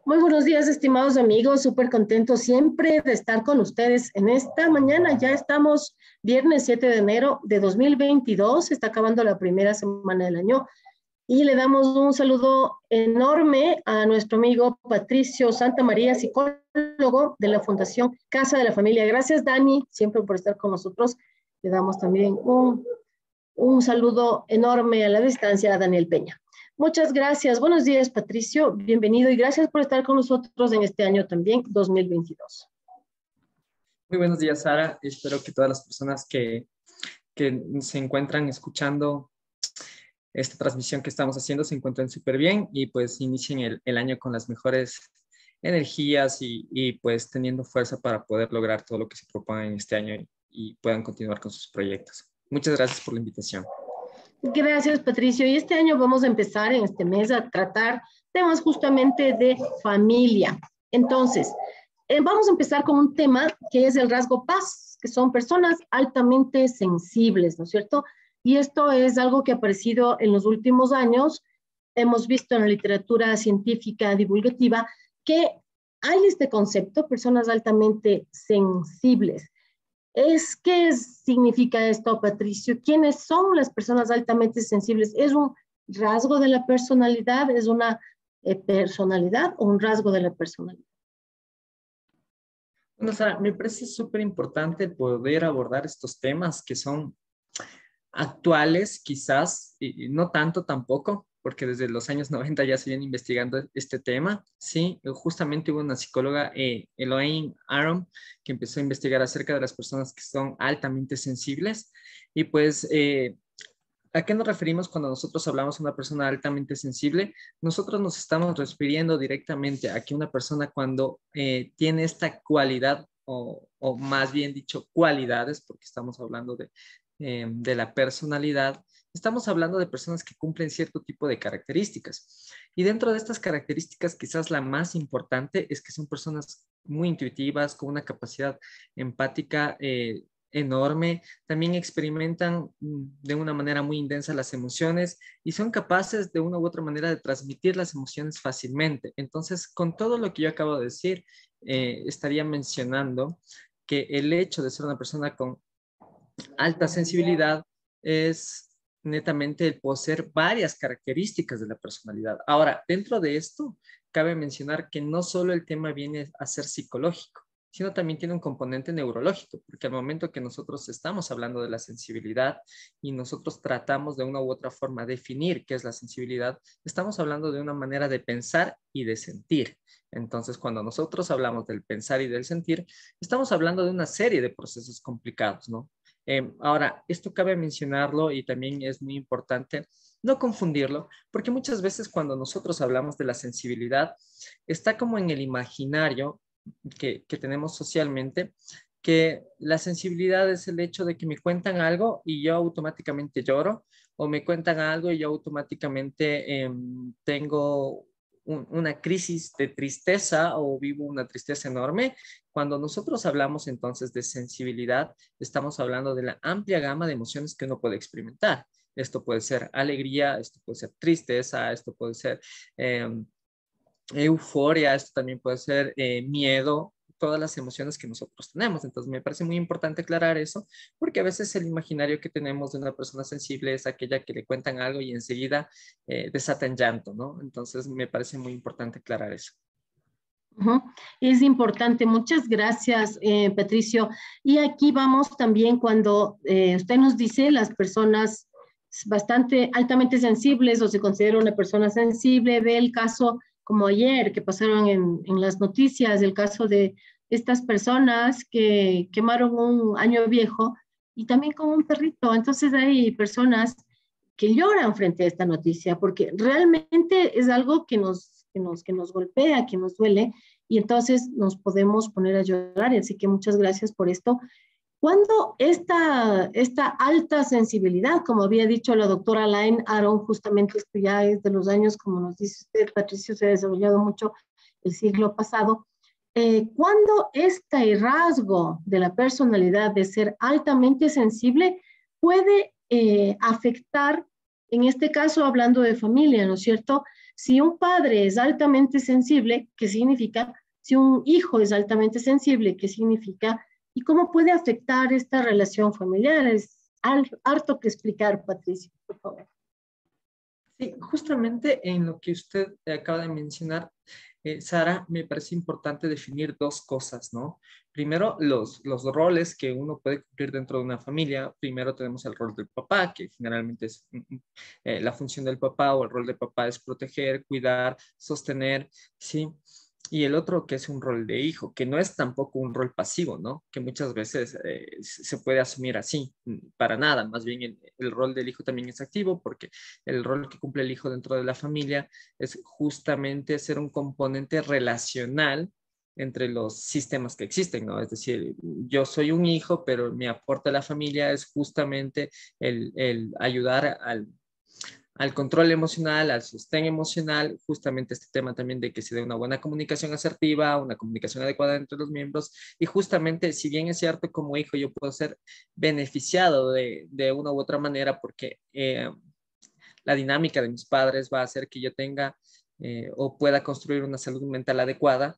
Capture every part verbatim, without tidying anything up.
Muy buenos días, estimados amigos. Súper contento siempre de estar con ustedes en esta mañana. Ya estamos viernes siete de enero de dos mil veintidós. Está acabando la primera semana del año. Y le damos un saludo enorme a nuestro amigo Patricio Santamaría, psicólogo de la Fundación Casa de la Familia. Gracias, Dani, siempre por estar con nosotros. Le damos también un, un saludo enorme a la distancia a Daniel Peña. Muchas gracias. Buenos días, Patricio. Bienvenido y gracias por estar con nosotros en este año también, dos mil veintidós. Muy buenos días, Sara. Espero que todas las personas que, que se encuentran escuchando esta transmisión que estamos haciendo se encuentren súper bien y pues inicien el, el año con las mejores energías y, y pues teniendo fuerza para poder lograr todo lo que se proponga en este año y, y puedan continuar con sus proyectos. Muchas gracias por la invitación. Gracias, Patricio. Y este año vamos a empezar en este mes a tratar temas justamente de familia. Entonces, eh, vamos a empezar con un tema que es el rasgo paz, que son personas altamente sensibles, ¿no es cierto? Y esto es algo que ha aparecido en los últimos años. Hemos visto en la literatura científica divulgativa que hay este concepto, personas altamente sensibles. Es, ¿qué significa esto, Patricio? ¿Quiénes son las personas altamente sensibles? ¿Es un rasgo de la personalidad? ¿Es una eh, personalidad o un rasgo de la personalidad? Bueno, Sara, me parece súper importante poder abordar estos temas que son actuales, quizás, y no tanto tampoco, porque desde los años noventa ya se viene investigando este tema, ¿sí? Justamente hubo una psicóloga, eh, Elaine Aron, que empezó a investigar acerca de las personas que son altamente sensibles, y pues, eh, ¿a qué nos referimos cuando nosotros hablamos de una persona altamente sensible? Nosotros nos estamos refiriendo directamente a que una persona cuando eh, tiene esta cualidad, o, o más bien dicho, cualidades, porque estamos hablando de, eh, de la personalidad, estamos hablando de personas que cumplen cierto tipo de características. Y dentro de estas características, quizás la más importante es que son personas muy intuitivas, con una capacidad empática eh, enorme, también experimentan de una manera muy intensa las emociones y son capaces de una u otra manera de transmitir las emociones fácilmente. Entonces, con todo lo que yo acabo de decir, eh, estaría mencionando que el hecho de ser una persona con alta sensibilidad es netamente el poseer varias características de la personalidad. Ahora, dentro de esto, cabe mencionar que no solo el tema viene a ser psicológico, sino también tiene un componente neurológico, porque al momento que nosotros estamos hablando de la sensibilidad y nosotros tratamos de una u otra forma definir qué es la sensibilidad, estamos hablando de una manera de pensar y de sentir. Entonces, cuando nosotros hablamos del pensar y del sentir, estamos hablando de una serie de procesos complicados, ¿no? Eh, ahora, esto cabe mencionarlo y también es muy importante no confundirlo, porque muchas veces cuando nosotros hablamos de la sensibilidad, está como en el imaginario que, que tenemos socialmente, que la sensibilidad es el hecho de que me cuentan algo y yo automáticamente lloro, o me cuentan algo y yo automáticamente eh, tengo un, una crisis de tristeza o vivo una tristeza enorme. Cuando nosotros hablamos entonces de sensibilidad, estamos hablando de la amplia gama de emociones que uno puede experimentar. Esto puede ser alegría, esto puede ser tristeza, esto puede ser eh, euforia, esto también puede ser eh, miedo, todas las emociones que nosotros tenemos. Entonces me parece muy importante aclarar eso, porque a veces el imaginario que tenemos de una persona sensible es aquella que le cuentan algo y enseguida eh, desata en llanto, ¿no? Entonces me parece muy importante aclarar eso. Uh-huh. Es importante, muchas gracias, eh, Patricio. Y aquí vamos también cuando eh, usted nos dice las personas bastante altamente sensibles o se considera una persona sensible, ve el caso como ayer que pasaron en, en las noticias, el caso de estas personas que quemaron un año viejo y también con un perrito. Entonces hay personas que lloran frente a esta noticia porque realmente es algo que nos que nos, que nos golpea, que nos duele, y entonces nos podemos poner a llorar. Así que muchas gracias por esto. Cuando esta, esta alta sensibilidad, como había dicho la doctora Elaine Aron, justamente esto ya es de los años, como nos dice usted, Patricio, se ha desarrollado mucho el siglo pasado, eh, cuando este rasgo de la personalidad de ser altamente sensible puede eh, afectar En este caso, hablando de familia, ¿no es cierto? Si un padre es altamente sensible, ¿qué significa? Si un hijo es altamente sensible, ¿qué significa? ¿Y cómo puede afectar esta relación familiar? Es harto que explicar, Patricia, por favor. Sí, justamente en lo que usted acaba de mencionar, eh, Sara, me parece importante definir dos cosas, ¿no? Primero, los, los roles que uno puede cumplir dentro de una familia. Primero tenemos el rol del papá, que generalmente es mm, mm, eh, la función del papá, o el rol del papá es proteger, cuidar, sostener, ¿sí? Y el otro que es un rol de hijo, que no es tampoco un rol pasivo, ¿no? Que muchas veces eh, se puede asumir así, mm, para nada. Más bien el, el rol del hijo también es activo, porque el rol que cumple el hijo dentro de la familia es justamente ser un componente relacional entre los sistemas que existen, ¿no? Es decir, yo soy un hijo, pero mi aporte a la familia es justamente el, el ayudar al al control emocional, al sostén emocional, justamente este tema también de que se dé una buena comunicación asertiva, una comunicación adecuada entre los miembros, y justamente, si bien es cierto, como hijo yo puedo ser beneficiado de, de una u otra manera, porque eh, la dinámica de mis padres va a hacer que yo tenga eh, o pueda construir una salud mental adecuada.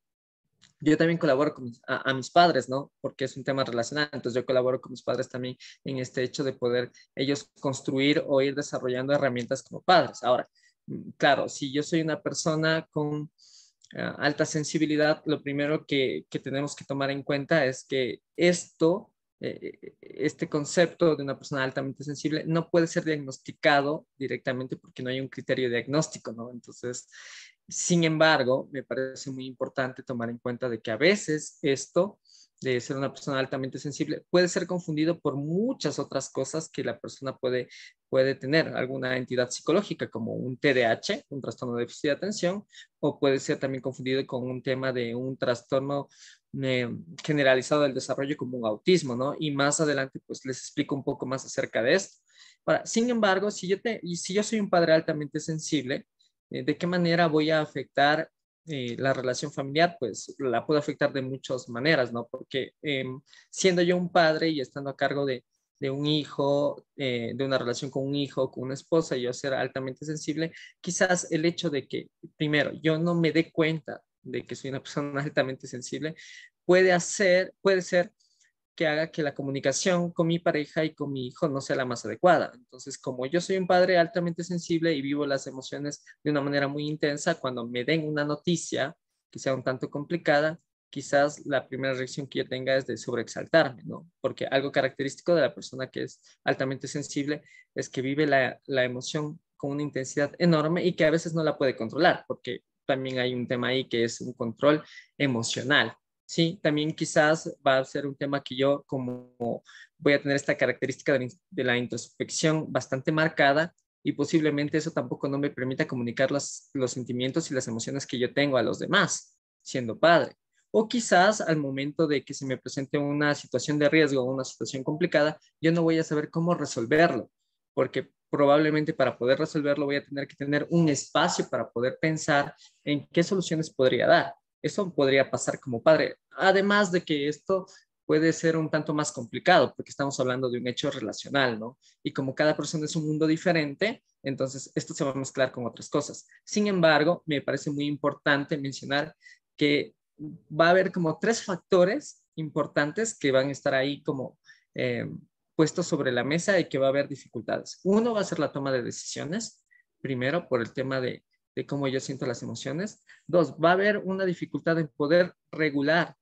Yo también colaboro con mis, a, a, mis padres, ¿no? Porque es un tema relacional. Entonces yo colaboro con mis padres también en este hecho de poder ellos construir o ir desarrollando herramientas como padres. Ahora, claro, si yo soy una persona con uh, alta sensibilidad, lo primero que, que tenemos que tomar en cuenta es que esto, eh, este concepto de una persona altamente sensible no puede ser diagnosticado directamente porque no hay un criterio diagnóstico, ¿no? Entonces, sin embargo, me parece muy importante tomar en cuenta de que a veces esto de ser una persona altamente sensible puede ser confundido por muchas otras cosas que la persona puede, puede tener, alguna entidad psicológica como un T D A H, un trastorno de déficit de atención, o puede ser también confundido con un tema de un trastorno eh, generalizado del desarrollo como un autismo, ¿no? Y más adelante pues les explico un poco más acerca de esto. Ahora, sin embargo, si yo, te, y si yo soy un padre altamente sensible, ¿de qué manera voy a afectar eh, la relación familiar? Pues la puedo afectar de muchas maneras, ¿no? Porque eh, siendo yo un padre y estando a cargo de, de un hijo, eh, de una relación con un hijo, con una esposa, y yo ser altamente sensible, quizás el hecho de que, primero, yo no me dé cuenta de que soy una persona altamente sensible, puede hacer, puede ser que haga que la comunicación con mi pareja y con mi hijo no sea la más adecuada. Entonces, como yo soy un padre altamente sensible y vivo las emociones de una manera muy intensa, cuando me den una noticia que sea un tanto complicada, quizás la primera reacción que yo tenga es de sobreexaltarme, ¿no? Porque algo característico de la persona que es altamente sensible es que vive la, la emoción con una intensidad enorme y que a veces no la puede controlar, porque también hay un tema ahí que es un control emocional. Sí, también quizás va a ser un tema que yo, como voy a tener esta característica de, de la introspección bastante marcada, y posiblemente eso tampoco no me permita comunicar los, los sentimientos y las emociones que yo tengo a los demás, siendo padre. O quizás al momento de que se me presente una situación de riesgo o una situación complicada, yo no voy a saber cómo resolverlo, porque probablemente para poder resolverlo voy a tener que tener un espacio para poder pensar en qué soluciones podría dar. Eso podría pasar como padre. Además de que esto puede ser un tanto más complicado porque estamos hablando de un hecho relacional, ¿no? Y como cada persona es un mundo diferente, entonces esto se va a mezclar con otras cosas. Sin embargo, me parece muy importante mencionar que va a haber como tres factores importantes que van a estar ahí como eh, puestos sobre la mesa y que va a haber dificultades. Uno va a ser la toma de decisiones, primero por el tema de de cómo yo siento las emociones. Dos, va a haber una dificultad en poder regular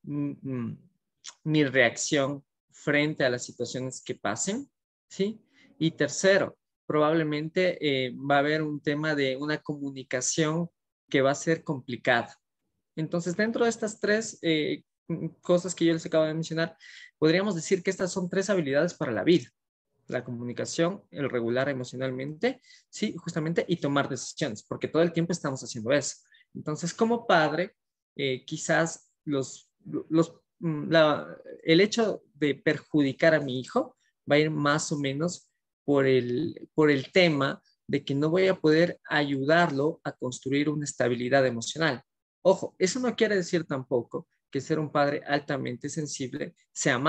mm, mi reacción frente a las situaciones que pasen, ¿sí? Y tercero, probablemente eh, va a haber un tema de una comunicación que va a ser complicada. Entonces, dentro de estas tres eh, cosas que yo les acabo de mencionar, podríamos decir que estas son tres habilidades para la vida: la comunicación, el regular emocionalmente, sí, justamente, y tomar decisiones, porque todo el tiempo estamos haciendo eso. Entonces, como padre, eh, quizás los, los, la, el hecho de perjudicar a mi hijo va a ir más o menos por el, por el tema de que no voy a poder ayudarlo a construir una estabilidad emocional. Ojo, eso no quiere decir tampoco que ser un padre altamente sensible sea malo.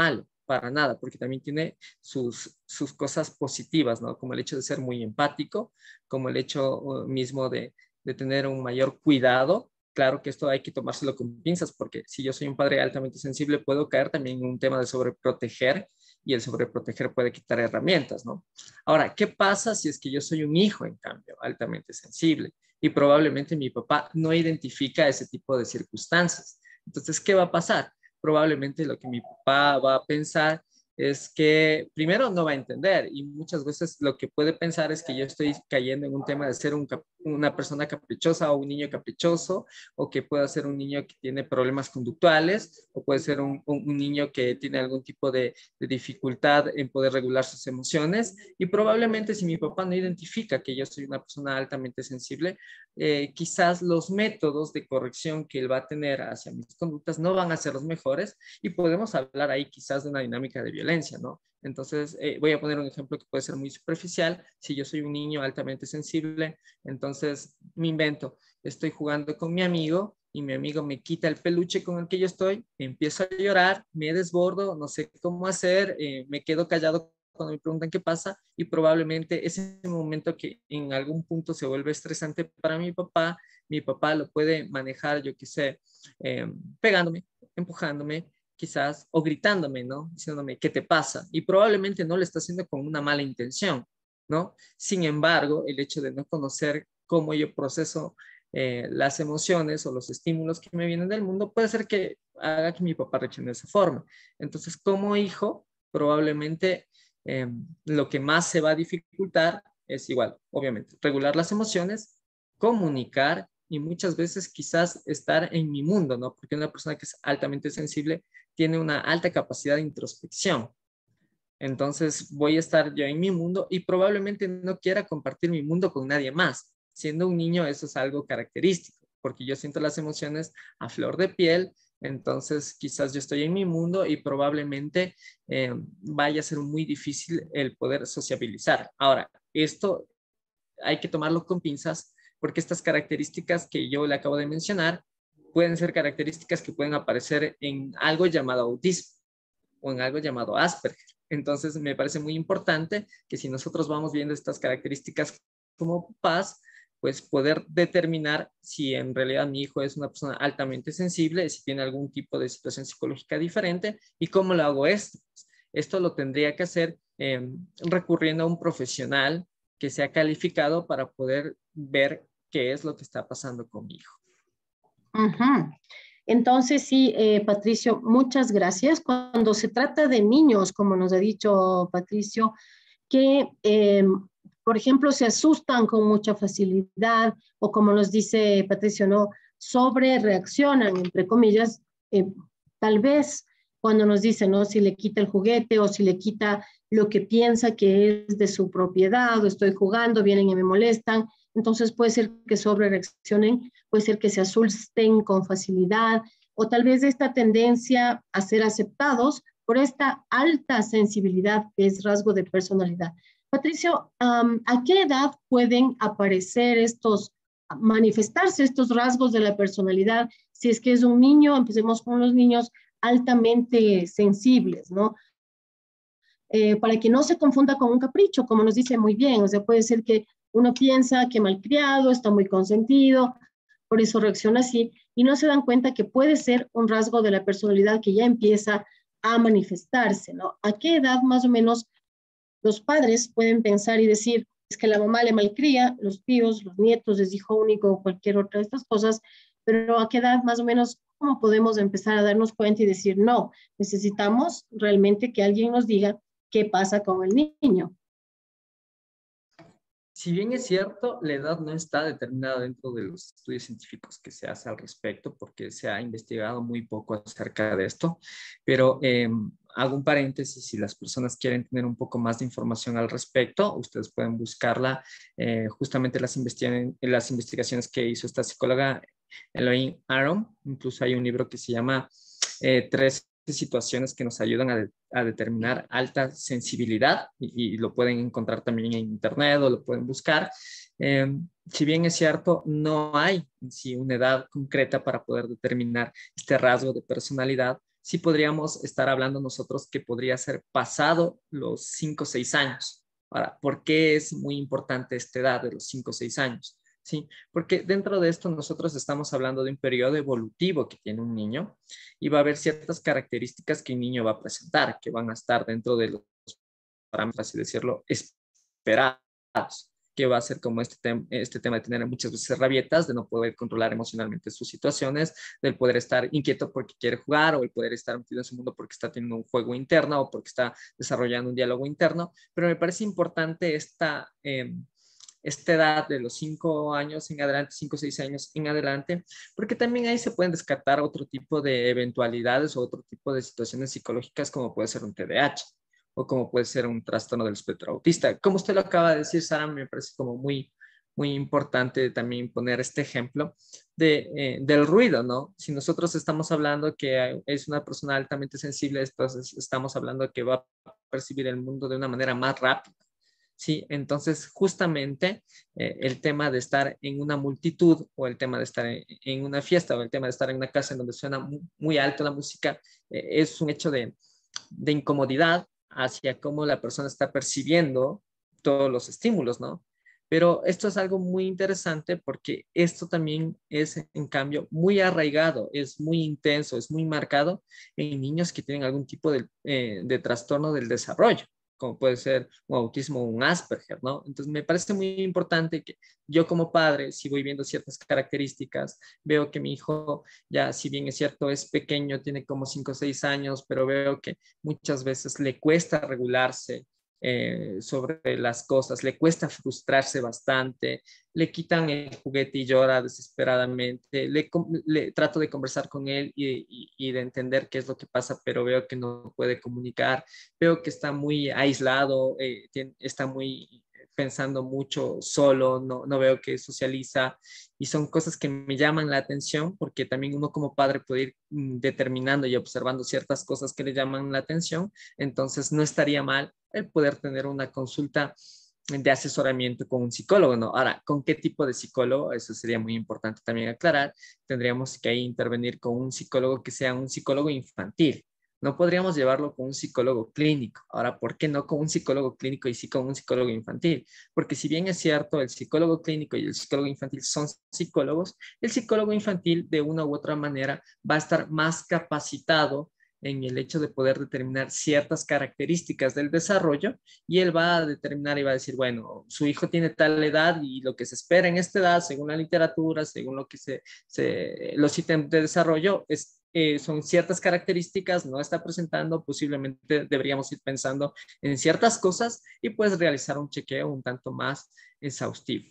para nada, porque también tiene sus, sus cosas positivas, ¿no? Como el hecho de ser muy empático, como el hecho uh, mismo de, de tener un mayor cuidado. Claro que esto hay que tomárselo con pinzas, porque si yo soy un padre altamente sensible, puedo caer también en un tema de sobreproteger, y el sobreproteger puede quitar herramientas, ¿no? Ahora, ¿qué pasa si es que yo soy un hijo, en cambio, altamente sensible? Y probablemente mi papá no identifica ese tipo de circunstancias. Entonces, ¿qué va a pasar? Probablemente lo que mi papá va a pensar es que primero no va a entender, y muchas veces lo que puede pensar es que yo estoy cayendo en un tema de ser un cap una persona caprichosa o un niño caprichoso, o que pueda ser un niño que tiene problemas conductuales, o puede ser un, un, un niño que tiene algún tipo de, de dificultad en poder regular sus emociones. Y probablemente si mi papá no identifica que yo soy una persona altamente sensible, eh, quizás los métodos de corrección que él va a tener hacia mis conductas no van a ser los mejores, y podemos hablar ahí quizás de una dinámica de violencia, ¿no? Entonces, eh, voy a poner un ejemplo que puede ser muy superficial. Si yo soy un niño altamente sensible, entonces me invento, estoy jugando con mi amigo y mi amigo me quita el peluche con el que yo estoy, empiezo a llorar, me desbordo, no sé cómo hacer, eh, me quedo callado cuando me preguntan qué pasa, y probablemente ese momento que en algún punto se vuelve estresante para mi papá, mi papá lo puede manejar, yo qué sé, eh, pegándome, empujándome, quizás, o gritándome, ¿no? Diciéndome, ¿qué te pasa? Y probablemente no lo está haciendo con una mala intención, ¿no? Sin embargo, el hecho de no conocer cómo yo proceso eh, las emociones o los estímulos que me vienen del mundo puede ser que haga que mi papá reaccione de esa forma. Entonces, como hijo, probablemente eh, lo que más se va a dificultar es igual, obviamente, regular las emociones, comunicar, y muchas veces quizás estar en mi mundo, ¿no? Porque una persona que es altamente sensible tiene una alta capacidad de introspección. Entonces voy a estar yo en mi mundo y probablemente no quiera compartir mi mundo con nadie más. Siendo un niño, eso es algo característico, porque yo siento las emociones a flor de piel. Entonces quizás yo estoy en mi mundo y probablemente eh, vaya a ser muy difícil el poder sociabilizar. Ahora, esto hay que tomarlo con pinzas, porque estas características que yo le acabo de mencionar pueden ser características que pueden aparecer en algo llamado autismo o en algo llamado Asperger. Entonces, me parece muy importante que si nosotros vamos viendo estas características como papás, pues poder determinar si en realidad mi hijo es una persona altamente sensible, si tiene algún tipo de situación psicológica diferente, y cómo lo hago esto. Esto lo tendría que hacer eh, recurriendo a un profesional que sea calificado para poder ver qué es lo que está pasando con mi hijo. Uh-huh. Entonces, sí, eh, Patricio, muchas gracias. Cuando se trata de niños, como nos ha dicho Patricio, que, eh, por ejemplo, se asustan con mucha facilidad, o como nos dice Patricio, ¿no? Sobre reaccionan, entre comillas, eh, tal vez cuando nos dicen, ¿no? Si le quita el juguete o si le quita lo que piensa que es de su propiedad, o estoy jugando, vienen y me molestan. Entonces puede ser que sobre reaccionen, puede ser que se asusten con facilidad, o tal vez esta tendencia a ser aceptados por esta alta sensibilidad que es rasgo de personalidad. Patricio, um, ¿a qué edad pueden aparecer estos, manifestarse estos rasgos de la personalidad? Si es que es un niño, empecemos con los niños altamente sensibles, ¿no? Eh, para que no se confunda con un capricho, como nos dice muy bien, o sea, puede ser que uno piensa que malcriado, está muy consentido, por eso reacciona así, y no se dan cuenta que puede ser un rasgo de la personalidad que ya empieza a manifestarse, ¿no? ¿A qué edad más o menos los padres pueden pensar y decir, es que la mamá le malcría, los tíos, los nietos, es hijo único o cualquier otra de estas cosas, pero a qué edad más o menos, cómo podemos empezar a darnos cuenta y decir, no, necesitamos realmente que alguien nos diga qué pasa con el niño? Si bien es cierto, la edad no está determinada dentro de los estudios científicos que se hace al respecto, porque se ha investigado muy poco acerca de esto, pero eh, hago un paréntesis: si las personas quieren tener un poco más de información al respecto, ustedes pueden buscarla, eh, justamente las, investiga las investigaciones que hizo esta psicóloga Elaine Aron. Incluso hay un libro que se llama eh, Tres situaciones que nos ayudan a, de, a determinar alta sensibilidad, y, y lo pueden encontrar también en internet o lo pueden buscar. Eh, si bien es cierto, no hay en sí una edad concreta para poder determinar este rasgo de personalidad. sí podríamos estar hablando nosotros que podría ser pasado los cinco o seis años. Ahora, ¿por qué es muy importante esta edad de los cinco o seis años? Sí, porque dentro de esto nosotros estamos hablando de un periodo evolutivo que tiene un niño y va a haber ciertas características que un niño va a presentar, que van a estar dentro de los parámetros, así decirlo, esperados, que va a ser como este, tem este tema de tener muchas veces rabietas, de no poder controlar emocionalmente sus situaciones, del poder estar inquieto porque quiere jugar o el poder estar metido en su mundo porque está teniendo un juego interno o porque está desarrollando un diálogo interno. Pero me parece importante esta... Eh, esta edad de los cinco años en adelante, cinco o seis años en adelante, porque también ahí se pueden descartar otro tipo de eventualidades o otro tipo de situaciones psicológicas como puede ser un T D A H o como puede ser un trastorno del espectro autista. Como usted lo acaba de decir, Sara, me parece como muy, muy importante también poner este ejemplo de, eh, del ruido, ¿no? Si nosotros estamos hablando que es una persona altamente sensible, entonces estamos hablando que va a percibir el mundo de una manera más rápida. Sí, entonces justamente eh, el tema de estar en una multitud o el tema de estar en, en una fiesta o el tema de estar en una casa en donde suena muy, muy alto la música eh, es un hecho de, de incomodidad hacia cómo la persona está percibiendo todos los estímulos, ¿no? Pero esto es algo muy interesante porque esto también es, en cambio, muy arraigado, es muy intenso, es muy marcado en niños que tienen algún tipo de, eh, de trastorno del desarrollo, como puede ser un autismo o un Asperger, ¿no? Entonces me parece muy importante que yo como padre, si voy viendo ciertas características, veo que mi hijo ya, si bien es cierto, es pequeño, tiene como cinco o seis años, pero veo que muchas veces le cuesta regularse eh, sobre las cosas, le cuesta frustrarse bastante, le quitan el juguete y llora desesperadamente, le, le trato de conversar con él y, y, y de entender qué es lo que pasa, pero veo que no puede comunicar, veo que está muy aislado, eh, tiene, está muy pensando mucho solo, no, no veo que socializa y son cosas que me llaman la atención porque también uno como padre puede ir mm, determinando y observando ciertas cosas que le llaman la atención, entonces no estaría mal el poder tener una consulta de asesoramiento con un psicólogo, ¿no? Ahora, ¿con qué tipo de psicólogo? Eso sería muy importante también aclarar. Tendríamos que ahí intervenir con un psicólogo que sea un psicólogo infantil. No podríamos llevarlo con un psicólogo clínico. Ahora, ¿por qué no con un psicólogo clínico y sí con un psicólogo infantil? Porque si bien es cierto, el psicólogo clínico y el psicólogo infantil son psicólogos, el psicólogo infantil de una u otra manera va a estar más capacitado en el hecho de poder determinar ciertas características del desarrollo y él va a determinar y va a decir, bueno, su hijo tiene tal edad y lo que se espera en esta edad, según la literatura, según lo que se, se los ítems de desarrollo, es, eh, son ciertas características, no está presentando, posiblemente deberíamos ir pensando en ciertas cosas y pues realizar un chequeo un tanto más exhaustivo.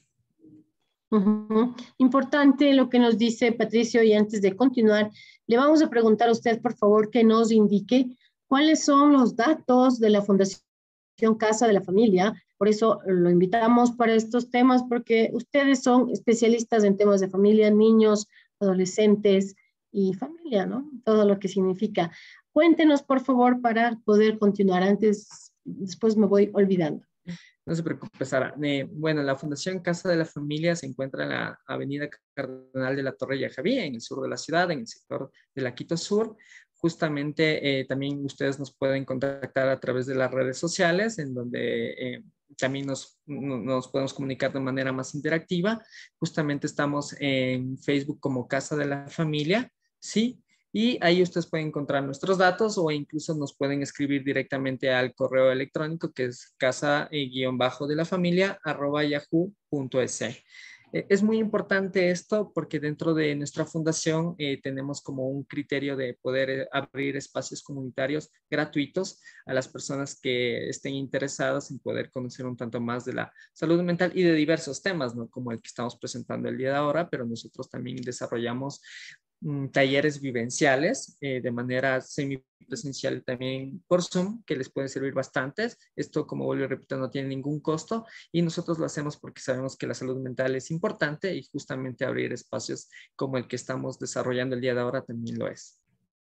Uh-huh. Importante lo que nos dice Patricio, y antes de continuar, le vamos a preguntar a usted, por favor, que nos indique cuáles son los datos de la Fundación Casa de la Familia. Por eso lo invitamos para estos temas, porque ustedes son especialistas en temas de familia, niños, adolescentes y familia, ¿no? Todo lo que significa. Cuéntenos, por favor, para poder continuar. Antes, después me voy olvidando. No se preocupe, Sara. Eh, bueno, la Fundación Casa de la Familia se encuentra en la avenida Cardenal de la Torre Yajaví, en el sur de la ciudad, en el sector de la Quito Sur. Justamente eh, también ustedes nos pueden contactar a través de las redes sociales, en donde eh, también nos, nos podemos comunicar de manera más interactiva. Justamente estamos en Facebook como Casa de la Familia, ¿sí? Y ahí ustedes pueden encontrar nuestros datos o incluso nos pueden escribir directamente al correo electrónico que es casa-de la familia arroba yahoo punto es. Es muy importante esto porque dentro de nuestra fundación eh, tenemos como un criterio de poder abrir espacios comunitarios gratuitos a las personas que estén interesadas en poder conocer un tanto más de la salud mental y de diversos temas, ¿no? Como el que estamos presentando el día de ahora, pero nosotros también desarrollamos talleres vivenciales eh, de manera semipresencial también por Zoom, que les pueden servir bastantes. Esto, como vuelvo y repito, no tiene ningún costo y nosotros lo hacemos porque sabemos que la salud mental es importante y justamente abrir espacios como el que estamos desarrollando el día de ahora también lo es.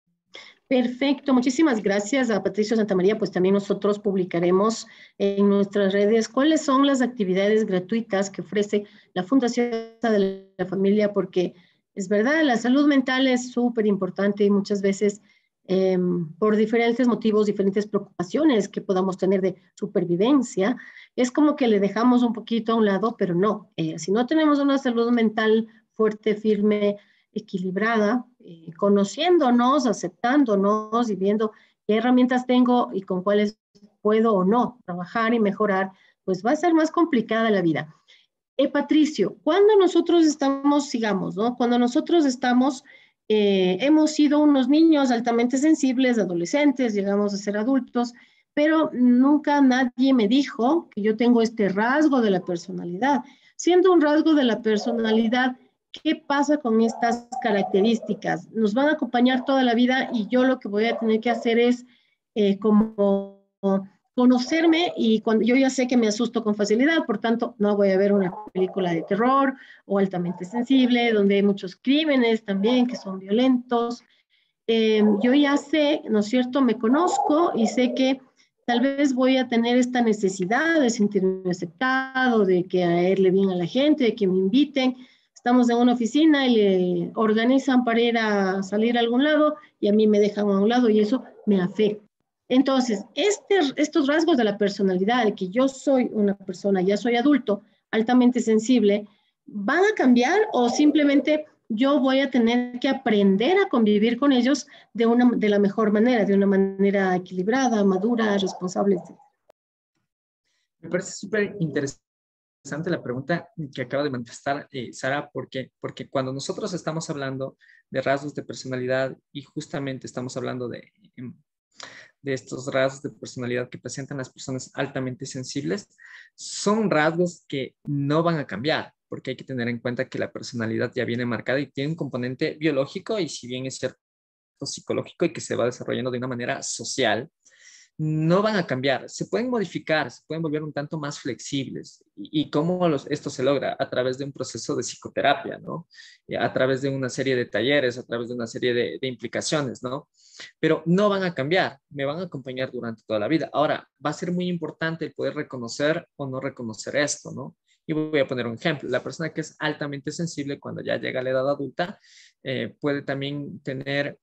Perfecto, muchísimas gracias a Patricio Santamaría, pues también nosotros publicaremos en nuestras redes cuáles son las actividades gratuitas que ofrece la Fundación de la Familia, porque es verdad, la salud mental es súper importante y muchas veces eh, por diferentes motivos, diferentes preocupaciones que podamos tener de supervivencia, es como que le dejamos un poquito a un lado, pero no. Eh, si no tenemos una salud mental fuerte, firme, equilibrada, eh, conociéndonos, aceptándonos y viendo qué herramientas tengo y con cuáles puedo o no trabajar y mejorar, pues va a ser más complicada la vida. Eh, Patricio, cuando nosotros estamos, sigamos, ¿no? Cuando nosotros estamos, eh, hemos sido unos niños altamente sensibles, adolescentes, llegamos a ser adultos, pero nunca nadie me dijo que yo tengo este rasgo de la personalidad. Siendo un rasgo de la personalidad, ¿qué pasa con estas características? Nos van a acompañar toda la vida y yo lo que voy a tener que hacer es eh, como conocerme y cuando yo ya sé que me asusto con facilidad, por tanto, no voy a ver una película de terror o altamente sensible, donde hay muchos crímenes también que son violentos. Eh, yo ya sé, ¿no es cierto? Me conozco y sé que tal vez voy a tener esta necesidad de sentirme aceptado, de que caerle bien a la gente, de que me inviten. Estamos en una oficina y le organizan para ir a salir a algún lado y a mí me dejan a un lado y eso me afecta. Entonces, este, estos rasgos de la personalidad, de que yo soy una persona, ya soy adulto, altamente sensible, ¿van a cambiar o simplemente yo voy a tener que aprender a convivir con ellos de, una, de la mejor manera, de una manera equilibrada, madura, responsable, etcétera? Me parece súper interesante la pregunta que acaba de manifestar eh, Sara, porque, porque cuando nosotros estamos hablando de rasgos de personalidad y justamente estamos hablando de, de estos rasgos de personalidad que presentan las personas altamente sensibles, son rasgos que no van a cambiar, porque hay que tener en cuenta que la personalidad ya viene marcada y tiene un componente biológico y si bien es cierto psicológico y que se va desarrollando de una manera social, no van a cambiar, se pueden modificar, se pueden volver un tanto más flexibles. ¿Y, y cómo los, esto se logra? A través de un proceso de psicoterapia, ¿no? A través de una serie de talleres, a través de una serie de, de implicaciones, ¿no? Pero no van a cambiar, me van a acompañar durante toda la vida. Ahora, va a ser muy importante el poder reconocer o no reconocer esto, ¿no? Y voy a poner un ejemplo. La persona que es altamente sensible cuando ya llega a la edad adulta eh, puede también tener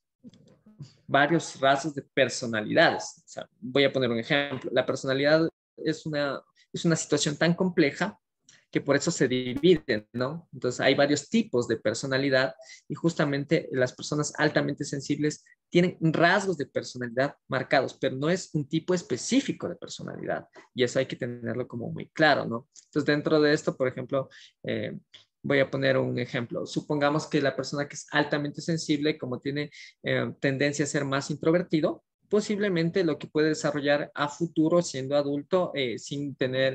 varios rasgos de personalidades. O sea, voy a poner un ejemplo. La personalidad es una, es una situación tan compleja que por eso se dividen, ¿no? Entonces hay varios tipos de personalidad y justamente las personas altamente sensibles tienen rasgos de personalidad marcados, pero no es un tipo específico de personalidad y eso hay que tenerlo como muy claro, ¿no? Entonces dentro de esto, por ejemplo, eh, voy a poner un ejemplo. Supongamos que la persona que es altamente sensible, como tiene eh, tendencia a ser más introvertido, posiblemente lo que puede desarrollar a futuro siendo adulto eh, sin tener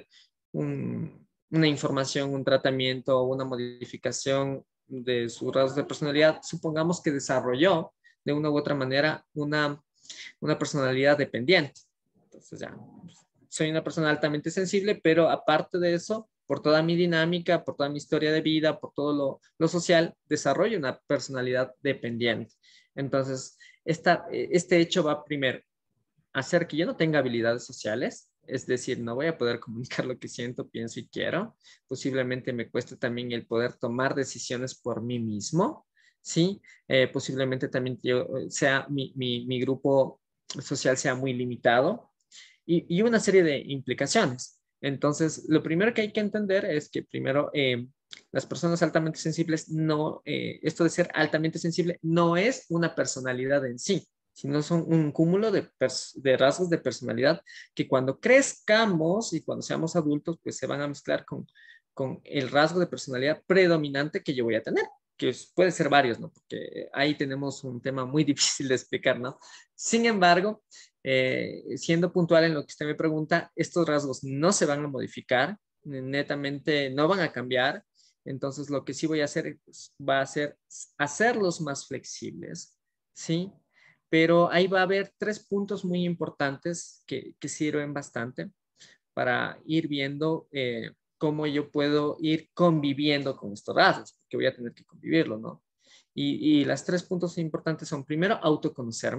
un, una información, un tratamiento o una modificación de sus rasgos de personalidad, supongamos que desarrolló de una u otra manera una, una personalidad dependiente. Entonces ya, soy una persona altamente sensible, pero aparte de eso, por toda mi dinámica, por toda mi historia de vida, por todo lo, lo social, desarrollo una personalidad dependiente. Entonces, esta, este hecho va primero a hacer que yo no tenga habilidades sociales, es decir, no voy a poder comunicar lo que siento, pienso y quiero. Posiblemente me cueste también el poder tomar decisiones por mí mismo, ¿sí? Eh, posiblemente también yo, sea mi, mi, mi grupo social sea muy limitado y, y una serie de implicaciones. Entonces, lo primero que hay que entender es que primero eh, las personas altamente sensibles no, eh, esto de ser altamente sensible no es una personalidad en sí, sino son un cúmulo de, de rasgos de personalidad que cuando crezcamos y cuando seamos adultos, pues se van a mezclar con, con el rasgo de personalidad predominante que yo voy a tener, que puede ser varios, ¿no? Porque ahí tenemos un tema muy difícil de explicar, ¿no? Sin embargo, eh, siendo puntual en lo que usted me pregunta, estos rasgos no se van a modificar, netamente no van a cambiar. Entonces, lo que sí voy a hacer pues, va a ser hacerlos más flexibles, ¿sí? Pero ahí va a haber tres puntos muy importantes que, que sirven bastante para ir viendo eh, cómo yo puedo ir conviviendo con estos rasgos, porque voy a tener que convivirlo, ¿no? Y, y las tres puntos importantes son, primero, autoconocerme.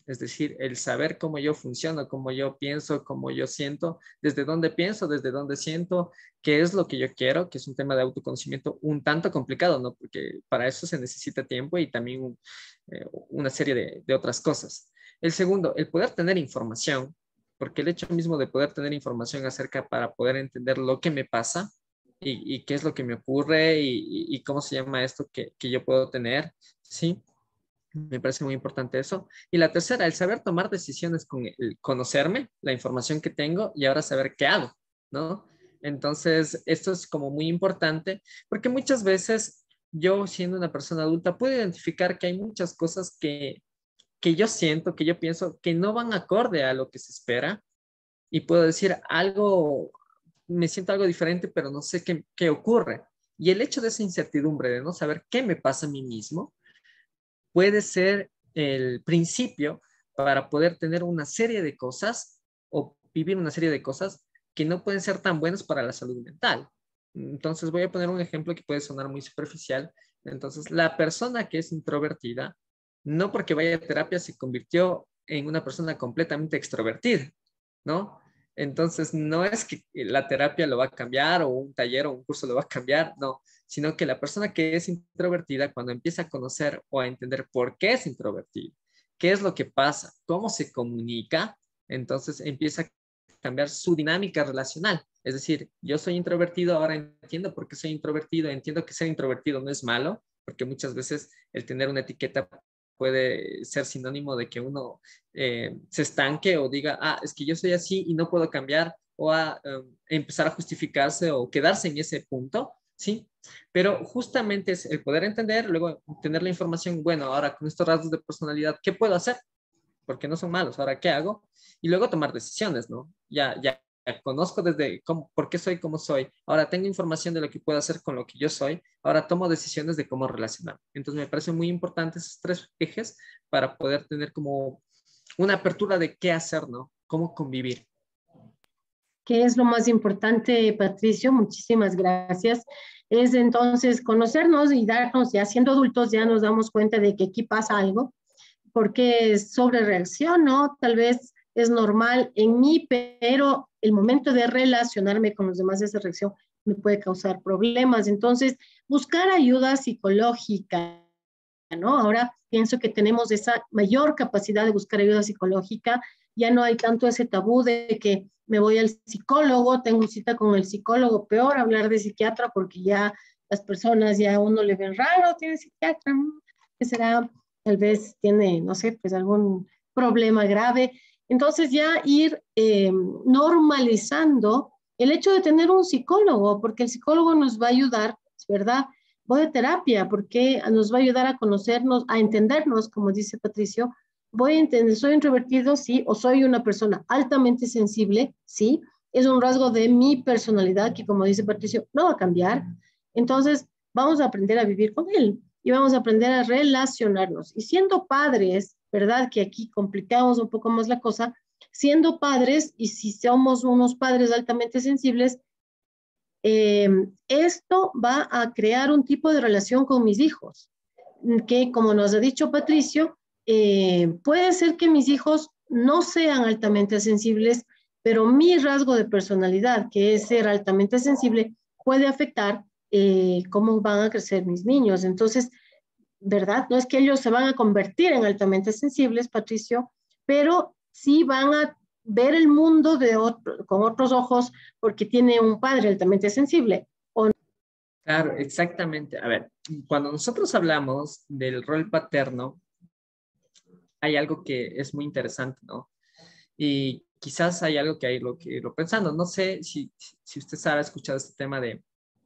Es decir, el saber cómo yo funciono, cómo yo pienso, cómo yo siento, desde dónde pienso, desde dónde siento, qué es lo que yo quiero, que es un tema de autoconocimiento un tanto complicado, ¿no? Porque para eso se necesita tiempo y también un, eh, una serie de, de otras cosas. El segundo, el poder tener información, porque el hecho mismo de poder tener información acerca para poder entender lo que me pasa y, y qué es lo que me ocurre y, y, y cómo se llama esto que, que yo puedo tener, ¿sí? Me parece muy importante eso. Y la tercera, el saber tomar decisiones con el conocerme, la información que tengo y ahora saber qué hago, ¿no? Entonces, esto es como muy importante porque muchas veces yo, siendo una persona adulta, puedo identificar que hay muchas cosas que, que yo siento, que yo pienso que no van acorde a lo que se espera y puedo decir algo, me siento algo diferente, pero no sé qué, qué ocurre. Y el hecho de esa incertidumbre, de no saber qué me pasa a mí mismo, puede ser el principio para poder tener una serie de cosas o vivir una serie de cosas que no pueden ser tan buenas para la salud mental. Entonces voy a poner un ejemplo que puede sonar muy superficial. Entonces, la persona que es introvertida, no porque vaya a terapia se convirtió en una persona completamente extrovertida, ¿no? Entonces, no es que la terapia lo va a cambiar o un taller o un curso lo va a cambiar, no, sino que la persona que es introvertida, cuando empieza a conocer o a entender por qué es introvertida, qué es lo que pasa, cómo se comunica, entonces empieza a cambiar su dinámica relacional. Es decir, yo soy introvertido, ahora entiendo por qué soy introvertido, entiendo que ser introvertido no es malo, porque muchas veces el tener una etiqueta puede ser sinónimo de que uno eh, se estanque o diga, ah, es que yo soy así y no puedo cambiar, o a um, empezar a justificarse o quedarse en ese punto, ¿sí? Pero justamente es el poder entender, luego tener la información, bueno, ahora con estos rasgos de personalidad, ¿qué puedo hacer? Porque no son malos, ahora, ¿qué hago? Y luego tomar decisiones, ¿no? Ya, ya conozco desde cómo, por qué soy como soy, ahora tengo información de lo que puedo hacer con lo que yo soy, ahora tomo decisiones de cómo relacionar. Entonces me parece muy importante esos tres ejes para poder tener como una apertura de qué hacer, ¿no? Cómo convivir. ¿Qué es lo más importante, Patricio? Muchísimas gracias. Es entonces conocernos y darnos, ya siendo adultos, ya nos damos cuenta de que aquí pasa algo, porque sobre reacciono, tal vez es normal en mí, pero el momento de relacionarme con los demás, esa reacción me puede causar problemas. Entonces, buscar ayuda psicológica, ¿no? Ahora pienso que tenemos esa mayor capacidad de buscar ayuda psicológica, ya no hay tanto ese tabú de que me voy al psicólogo, tengo cita con el psicólogo, peor hablar de psiquiatra porque ya las personas ya a uno le ven raro, tiene psiquiatra, ¿qué será? Tal vez tiene, no sé, pues algún problema grave. Entonces ya ir eh, normalizando el hecho de tener un psicólogo, porque el psicólogo nos va a ayudar, ¿verdad? Voy a terapia porque nos va a ayudar a conocernos, a entendernos, como dice Patricio. Voy a entender, soy introvertido, sí, o soy una persona altamente sensible, sí. Es un rasgo de mi personalidad que, como dice Patricio, no va a cambiar. Entonces, vamos a aprender a vivir con él y vamos a aprender a relacionarnos. Y siendo padres, ¿verdad? Que aquí complicamos un poco más la cosa. Siendo padres, y si somos unos padres altamente sensibles, eh, esto va a crear un tipo de relación con mis hijos, que como nos ha dicho Patricio, eh, puede ser que mis hijos no sean altamente sensibles, pero mi rasgo de personalidad, que es ser altamente sensible, puede afectar eh, cómo van a crecer mis niños. Entonces, ¿verdad? No es que ellos se van a convertir en altamente sensibles, Patricio, pero sí van a ver el mundo de otro, con otros ojos porque tiene un padre altamente sensible. ¿O no? Claro, exactamente. A ver, cuando nosotros hablamos del rol paterno, hay algo que es muy interesante, ¿no? Y quizás hay algo que hay lo que lo pensando. No sé si, si usted sabe, ha escuchado este tema de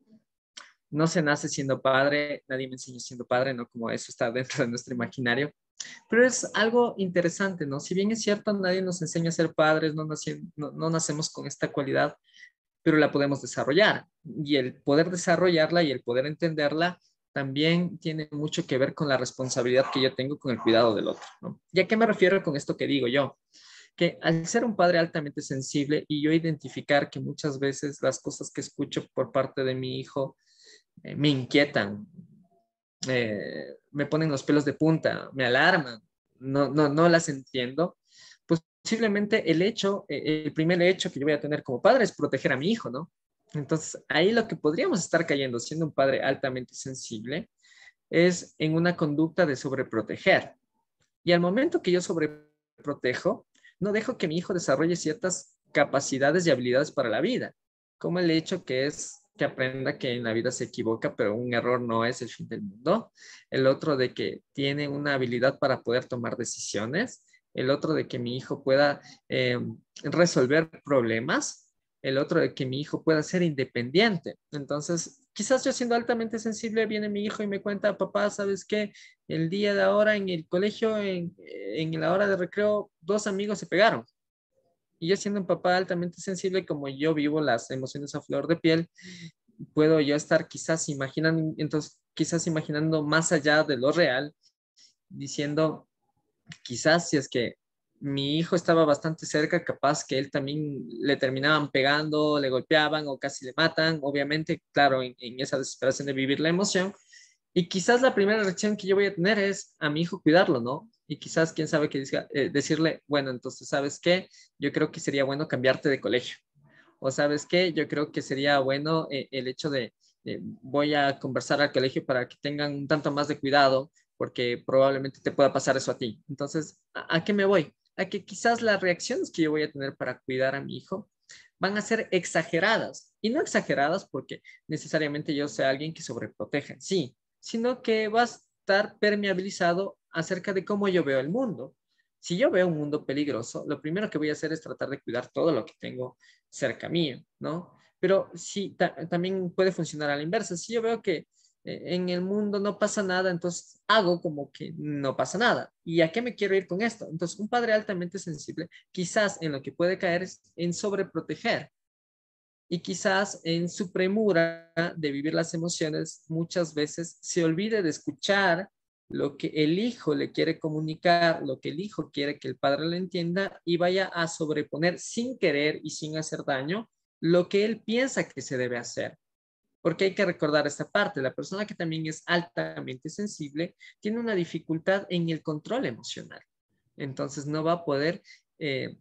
no se nace siendo padre, nadie me enseñó siendo padre, ¿no? Como eso está dentro de nuestro imaginario. Pero es algo interesante, ¿no? Si bien es cierto, nadie nos enseña a ser padres, no, nací, no, no nacemos con esta cualidad, pero la podemos desarrollar. Y el poder desarrollarla y el poder entenderla también tiene mucho que ver con la responsabilidad que yo tengo con el cuidado del otro, ¿no? ¿Y a qué me refiero con esto que digo yo? Que al ser un padre altamente sensible y yo identificar que muchas veces las cosas que escucho por parte de mi hijo eh, me inquietan, eh, me ponen los pelos de punta, me alarman, no, no, no las entiendo, pues posiblemente el hecho, eh, el primer hecho que yo voy a tener como padre es proteger a mi hijo, ¿no? Entonces, ahí lo que podríamos estar cayendo, siendo un padre altamente sensible, es en una conducta de sobreproteger. Y al momento que yo sobreprotejo, no dejo que mi hijo desarrolle ciertas capacidades y habilidades para la vida, como el hecho que es que aprenda que en la vida se equivoca, pero un error no es el fin del mundo. El otro de que tiene una habilidad para poder tomar decisiones. El otro de que mi hijo pueda eh, resolver problemas. El otro de que mi hijo pueda ser independiente. Entonces, quizás yo siendo altamente sensible, viene mi hijo y me cuenta, papá, ¿sabes qué? El día de ahora en el colegio, en, en la hora de recreo, dos amigos se pegaron. Y yo siendo un papá altamente sensible, como yo vivo las emociones a flor de piel, puedo yo estar quizás imaginando, entonces quizás imaginando más allá de lo real, diciendo, quizás si es que mi hijo estaba bastante cerca, capaz que él también le terminaban pegando, le golpeaban o casi le matan, obviamente, claro, en, en esa desesperación de vivir la emoción. Y quizás la primera reacción que yo voy a tener es a mi hijo cuidarlo, ¿no? Y quizás, quién sabe, que diga, eh, decirle, bueno, entonces, ¿sabes qué? Yo creo que sería bueno cambiarte de colegio. O ¿sabes qué? Yo creo que sería bueno eh, el hecho de, de, voy a conversar al colegio para que tengan un tanto más de cuidado, porque probablemente te pueda pasar eso a ti. Entonces, ¿a, a qué me voy? A que quizás las reacciones que yo voy a tener para cuidar a mi hijo van a ser exageradas. Y no exageradas porque necesariamente yo sea alguien que sobreproteja en sí, sino que va a estar permeabilizado acerca de cómo yo veo el mundo. Si yo veo un mundo peligroso, lo primero que voy a hacer es tratar de cuidar todo lo que tengo cerca mío, ¿no? Pero sí, ta también puede funcionar a la inversa. Si yo veo que eh, en el mundo no pasa nada, entonces hago como que no pasa nada. ¿Y a qué me quiero ir con esto? Entonces, un padre altamente sensible, quizás en lo que puede caer es en sobreproteger y quizás en su premura de vivir las emociones muchas veces se olvide de escuchar lo que el hijo le quiere comunicar, lo que el hijo quiere que el padre le entienda y vaya a sobreponer sin querer y sin hacer daño lo que él piensa que se debe hacer. Porque hay que recordar esta parte, la persona que también es altamente sensible tiene una dificultad en el control emocional. Entonces no va a poder eh,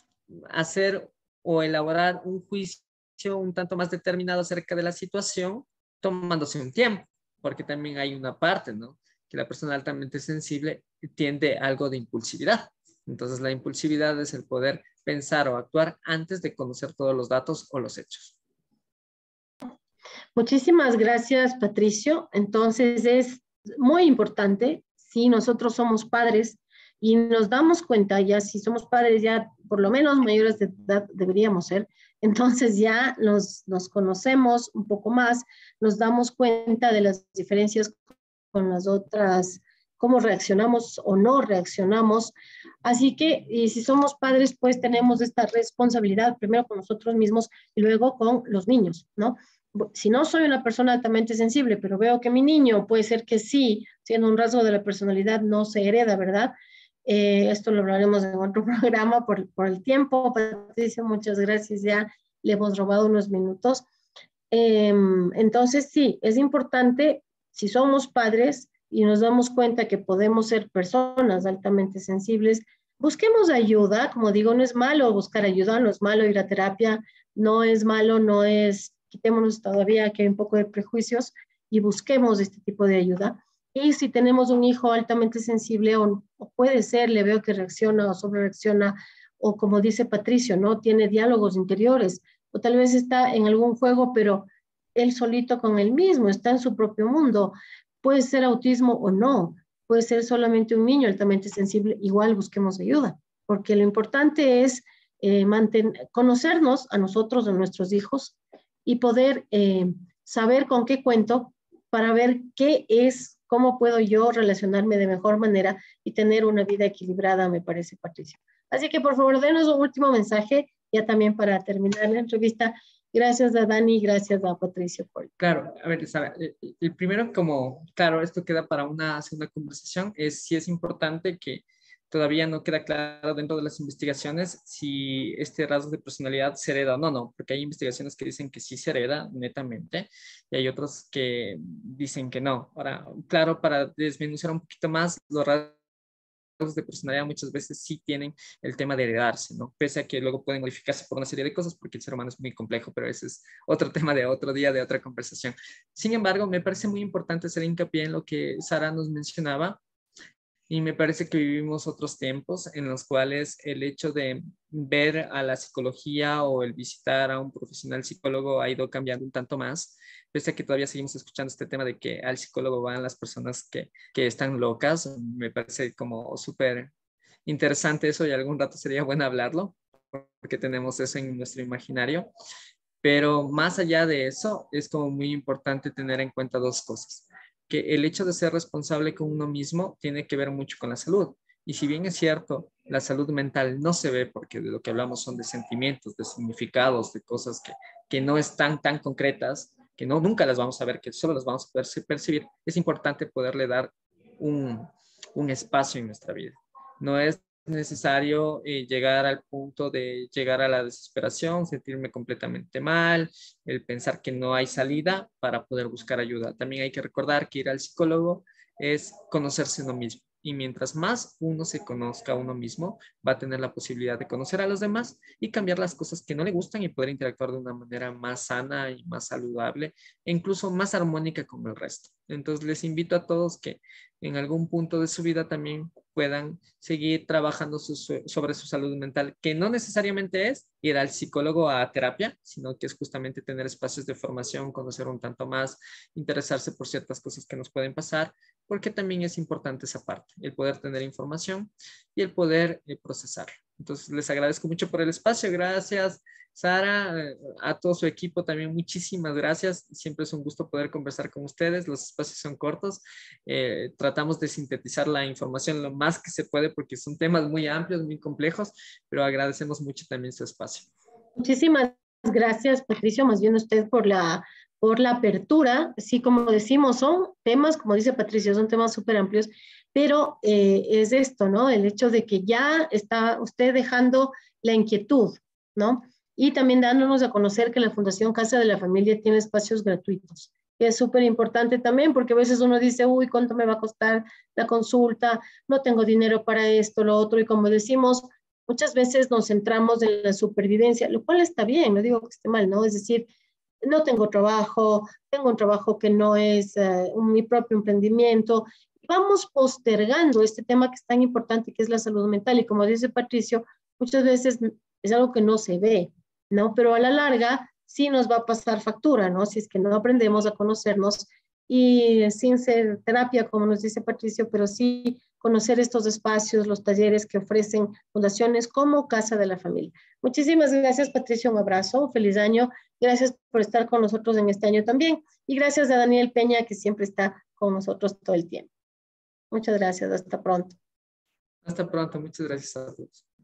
hacer o elaborar un juicio un tanto más determinado acerca de la situación, tomándose un tiempo, porque también hay una parte, ¿no? Que la persona altamente sensible tiende a algo de impulsividad. Entonces, la impulsividad es el poder pensar o actuar antes de conocer todos los datos o los hechos. Muchísimas gracias, Patricio. Entonces, es muy importante, si nosotros somos padres y nos damos cuenta, ya si somos padres ya por lo menos mayores de edad deberíamos ser, entonces ya nos, nos conocemos un poco más, nos damos cuenta de las diferencias con las otras, cómo reaccionamos o no reaccionamos. Así que, y si somos padres, pues tenemos esta responsabilidad primero con nosotros mismos y luego con los niños, ¿no? Si no soy una persona altamente sensible, pero veo que mi niño puede ser que sí, siendo un rasgo de la personalidad, no se hereda, ¿verdad? Eh, esto lo hablaremos en otro programa por, por el tiempo. Patricia, muchas gracias. Ya le hemos robado unos minutos. Eh, entonces, sí, es importante, si somos padres y nos damos cuenta que podemos ser personas altamente sensibles, busquemos ayuda. Como digo, no es malo buscar ayuda, no es malo ir a terapia, no es malo, no es, quitémonos todavía que hay un poco de prejuicios y busquemos este tipo de ayuda. Y si tenemos un hijo altamente sensible o, o puede ser, le veo que reacciona o sobre reacciona, o como dice Patricio, ¿no? Tiene diálogos interiores, o tal vez está en algún juego, pero él solito con él mismo, está en su propio mundo. Puede ser autismo o no, puede ser solamente un niño altamente sensible, igual busquemos ayuda, porque lo importante es eh, mantener, conocernos a nosotros, a nuestros hijos, y poder eh, saber con qué cuento para ver qué es, cómo puedo yo relacionarme de mejor manera y tener una vida equilibrada, me parece, Patricia. Así que por favor, denos un último mensaje, ya también para terminar la entrevista. Gracias a Dani, gracias a Patricio. Por... Claro, a ver, Sara, el, el primero como, claro, esto queda para una segunda conversación, es si es importante que todavía no queda claro dentro de las investigaciones si este rasgo de personalidad se hereda o no, no, porque hay investigaciones que dicen que sí se hereda netamente y hay otros que dicen que no. Ahora, claro, para desmenuzar un poquito más los rasgos de personalidad muchas veces sí tienen el tema de heredarse, ¿no? Pese a que luego pueden modificarse por una serie de cosas, porque el ser humano es muy complejo, pero ese es otro tema de otro día, de otra conversación. Sin embargo, me parece muy importante hacer hincapié en lo que Sara nos mencionaba, y me parece que vivimos otros tiempos en los cuales el hecho de ver a la psicología o el visitar a un profesional psicólogo ha ido cambiando un tanto más, pese a que todavía seguimos escuchando este tema de que al psicólogo van las personas que, que están locas. Me parece como súper interesante eso y algún rato sería bueno hablarlo, porque tenemos eso en nuestro imaginario. Pero más allá de eso, es como muy importante tener en cuenta dos cosas: que el hecho de ser responsable con uno mismo tiene que ver mucho con la salud. Y si bien es cierto, la salud mental no se ve, porque de lo que hablamos son de sentimientos, de significados, de cosas que, que no están tan concretas, que no, nunca las vamos a ver, que solo las vamos a poder percibir, es importante poderle dar un, un espacio en nuestra vida. No es necesario eh, llegar al punto de llegar a la desesperación, sentirme completamente mal, el pensar que no hay salida para poder buscar ayuda. También hay que recordar que ir al psicólogo es conocerse uno mismo. Y mientras más uno se conozca a uno mismo, va a tener la posibilidad de conocer a los demás y cambiar las cosas que no le gustan y poder interactuar de una manera más sana y más saludable e incluso más armónica con el resto. Entonces les invito a todos que en algún punto de su vida también puedan seguir trabajando su, sobre su salud mental, que no necesariamente es ir al psicólogo a terapia, sino que es justamente tener espacios de formación, conocer un tanto más, interesarse por ciertas cosas que nos pueden pasar, porque también es importante esa parte, el poder tener información y el poder eh, procesarla. Entonces, les agradezco mucho por el espacio. Gracias, Sara, a todo su equipo también, muchísimas gracias. Siempre es un gusto poder conversar con ustedes. Los espacios son cortos. Eh, tratamos de sintetizar la información lo más que se puede porque son temas muy amplios, muy complejos, pero agradecemos mucho también su espacio. Muchísimas gracias, Patricio, más bien usted por la, por la apertura. Sí, como decimos, son temas, como dice Patricio, son temas súper amplios, pero eh, es esto, ¿no? El hecho de que ya está usted dejando la inquietud, ¿no? Y también dándonos a conocer que la Fundación Casa de la Familia tiene espacios gratuitos. Y es súper importante también porque a veces uno dice, uy, ¿cuánto me va a costar la consulta? No tengo dinero para esto, lo otro. Y como decimos, muchas veces nos centramos en la supervivencia, lo cual está bien, no digo que esté mal, ¿no? Es decir, no tengo trabajo, tengo un trabajo que no es uh, mi propio emprendimiento. Vamos postergando este tema que es tan importante, que es la salud mental. Y como dice Patricio, muchas veces es algo que no se ve, ¿no? Pero a la larga sí nos va a pasar factura, ¿no? Si es que no aprendemos a conocernos y sin ser terapia, como nos dice Patricio, pero sí conocer estos espacios, los talleres que ofrecen fundaciones como Casa de la Familia. Muchísimas gracias, Patricio, un abrazo, un feliz año. Gracias por estar con nosotros en este año también. Y gracias a Daniel Peña, que siempre está con nosotros todo el tiempo. Muchas gracias, hasta pronto. Hasta pronto, muchas gracias a todos.